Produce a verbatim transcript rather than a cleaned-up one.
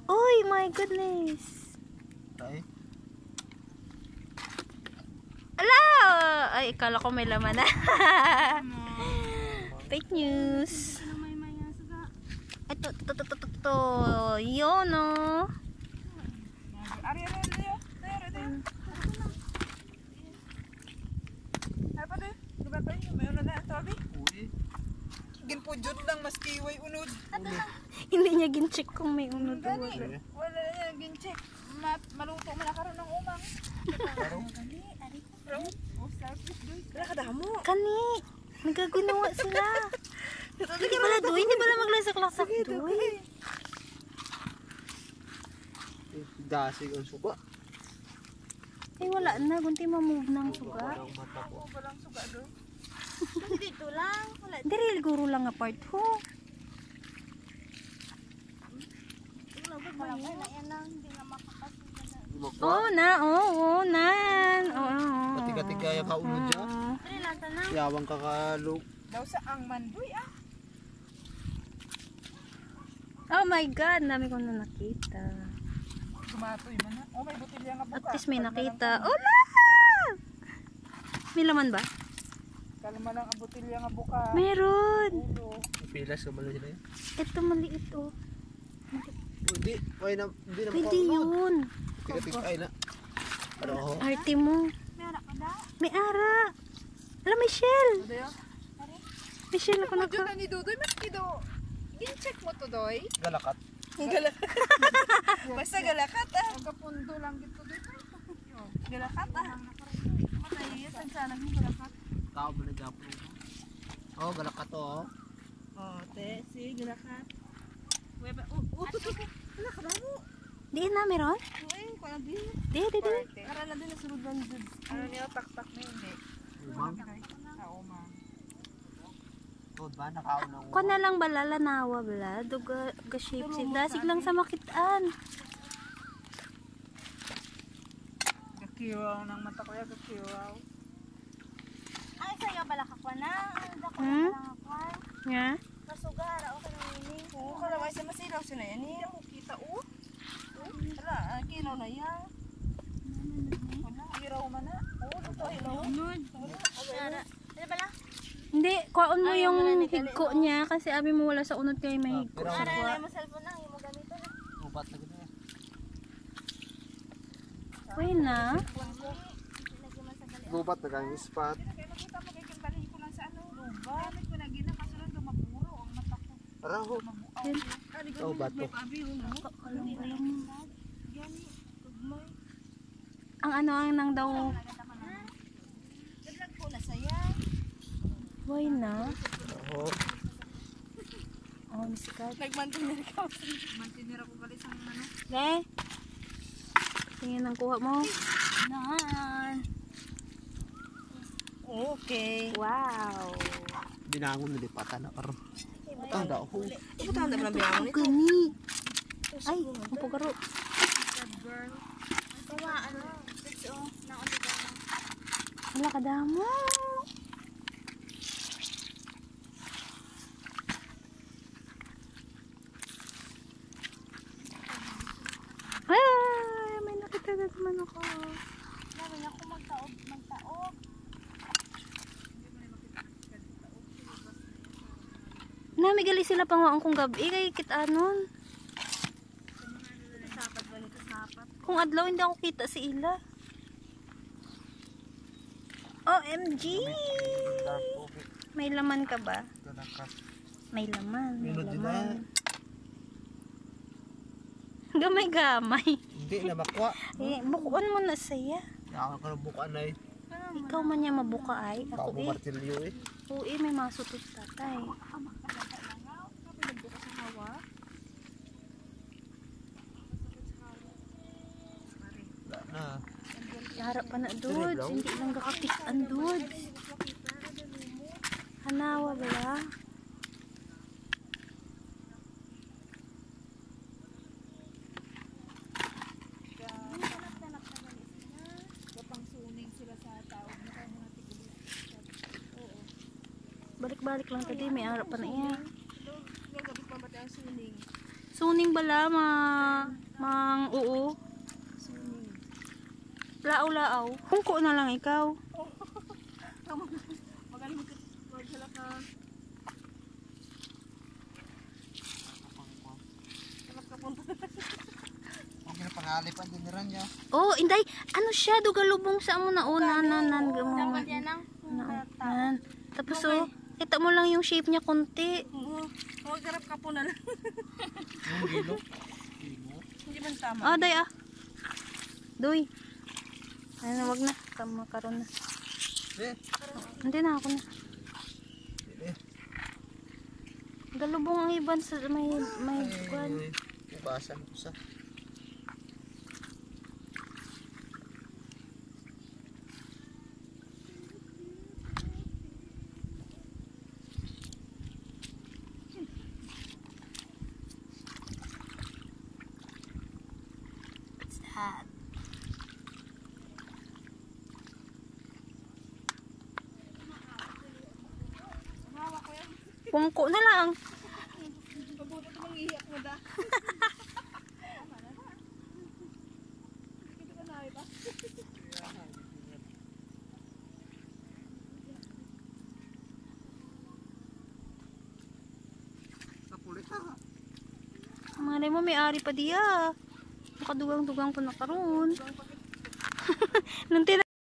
Uy, my goodness. Ay. Ala! Ay, ikala ko may laman na. Fake news. Ito, ito, ito, ito, ito. Yun, no? Ari, ari, ari. Ari, ari. Apa deh? Diba tayo? May unod na ito, abi? Uy. Ginpudjod lang, mas kiway unod. Hindi niya gin-check kung may unod o wala. Gani, wala na yan, gincheck. Ma maluto mo na karoon ng umang. Bro, oh, selfish doy. Wala ka damo. Kani, nagaginawa sila. Hindi pala doy, hindi pala maglasak-lasak doy. Dasig ang suga. Ay, wala na. Gunti mamove ng suga. Ang mata ko. Ako walang suga doy. Dito lang. Wala. Diri, guro lang apart ho. Oo na, oo, oo na. Oo. Katiga-tiga yung kaunod dyan. Yawang kakalog. Daw sa ang mandoy ah. Oh my God, dami ko na nakita. Gumatoy man na. Oh, may botilya nga buka. At least may nakita. Ola! May laman ba? Kalma lang ang botilya nga buka. Meron. Ulo. Pilas ka mali sila yun. Ito maliit oh. Hindi. Ay na. Hindi na Pwede yun. Tiga-tiga ay na. Ano ako? Arte mo. May ara. Alam, may shell. Ano yun? May shell ako na Pudjod na ni Dudoy. Maski do. Gin-check mo to, Doy. Galakat. Galakat. Basta galakat ah. Ang kapundo lang dito dito. Galakat ah. Matay, saan sana mo galakat? Tao mo nag-apo. Oh, galakat to oh. Oh, te, si galakat. Weba, oh, oh. Wala ka na mo. Di na, meron? Uy, kung di. Di, di, di. Para na din nasunod lang dun. Ano niya, tak-tak na hindi. Umang. Sa umang. Tod ba? Nakaunang Ko na lang balala nawa bala. Duga ga shape sila. Dasig lang sa makitaan. Kakiwaw ng mata ko ya, kakiwaw. Ay, sa'yo bala ka kwa na. Ano ba ko Hmm? na ka kwa? Nga? Kasugara o ka nang ini. Oo, kalamay sa masilaw sila yan. Hindi mo kita o. Wala, ang kinaw na yan. Wala, hiraw man na. Oo, ito hiraw. Sara. Ano bala? Hindi, kuhaon mo yung higko niya kasi abi mo wala sa unod kay may higko. Pero Sara na mo cellphone na. Yung mo gamiton na. upat na gano'n. Uy na. Lagi man sa gali. Gubat na kang spot. Kaya nakita mo kay balik ko lang sa ano. Luba. Gamit ko na gina kasunod do mapuro ang mata ko. Araho. Yun. Oh, bato. Ang ano ang nang daw. Naglag ko na saya. Uy na. Oh. Oh, misikat. Nagmantinir ka. Mantinir ako gali sa ano. Le. Tingin ang kuha mo. Nan. Okay. Wow. Binangon na di pata na karon. Ang daw ho. Iputahan na pala biyangon ito. Gani. Ay, ang pagaro. Kawa ano. Ito oh. Naon dito. Wala ka damo. Ay, may nakita na naman ako. Namin ako magtaog. Magtaog. Namigali sila panguan kong gabi kay kitanon. Sapat ba nito sapat? Kung adlaw hindi ako kita si Ila. O M G! Dark coffee. May laman ka ba? Galakat. May laman, may Minod din na. laman. Gamay-gamay. Hindi na makwa. Eh, bukuan mo na saya. Kaya ka na bukaan na eh. Ikaw man niya mabuka ay. Tao Ako mo eh. martilyo eh. Oo eh, may masutot tatay. Wala na. Harap pa na dudes. Hindi lang gakapitan dudes. Hanawa ba? Balik-balik lang tadi, may harap pa na iya. Gabi pa ba tayo suning? Suning bala ma mang oo. Lao-lao. Hungko na lang ikaw. Magaling maghala ka. Sarap ka punta. Ang pinapangalipan din rin niya. Oh, inday, ano siya dugalubong sa amo na una nan nan mo. Dapat yan ang Nan. Tapos oh, kita mo lang yung shape niya konti. Oo. Huwag garap ka po na lang. Yung gilo. Gilo. Hindi man tama. Ah, day ah. Doy. Ano, wag na. Tama karon na. Eh. Hindi na ako na. Eh. Galubong ang iban sa may may kwan. Ay. Ibasan ko sa. What's that? Pungko na lang. Pabuto ito manghihiyak mo da. Hindi ka na ba? Sa pulit ha. Malay mo may ari pa diya. Nakadugang-dugang pa na karon. Nung tina